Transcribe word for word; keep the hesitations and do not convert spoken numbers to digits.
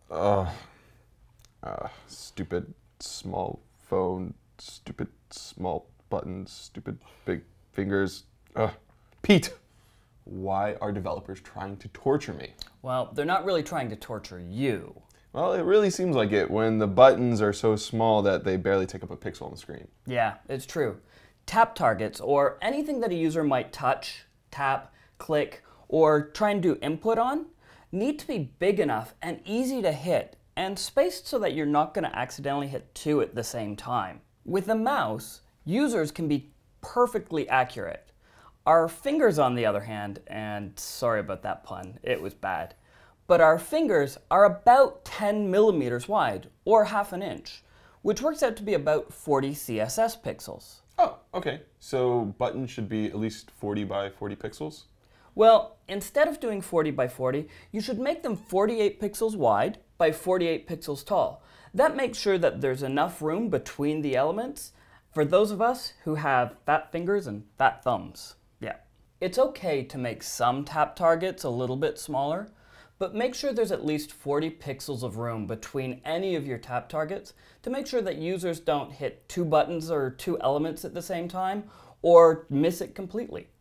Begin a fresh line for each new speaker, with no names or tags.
Uh, uh, stupid small phone, stupid small buttons, stupid big fingers. Uh, Pete, why are developers trying to torture me?
Well, they're not really trying to torture you.
Well, it really seems like it when the buttons are so small that they barely take up a pixel on the screen.
Yeah, it's true. Tap targets, or anything that a user might touch, tap, click, or try and do input on, need to be big enough and easy to hit, and spaced so that you're not going to accidentally hit two at the same time. With a mouse, users can be perfectly accurate. Our fingers, on the other hand, and sorry about that pun, it was bad, but our fingers are about ten millimeters wide, or half an inch, which works out to be about forty C S S pixels.
Oh, okay. So buttons should be at least forty by forty pixels?
Well, instead of doing forty by forty, you should make them forty-eight pixels wide by forty-eight pixels tall. That makes sure that there's enough room between the elements for those of us who have fat fingers and fat thumbs. Yeah. It's okay to make some tap targets a little bit smaller, but make sure there's at least forty pixels of room between any of your tap targets to make sure that users don't hit two buttons or two elements at the same time or miss it completely.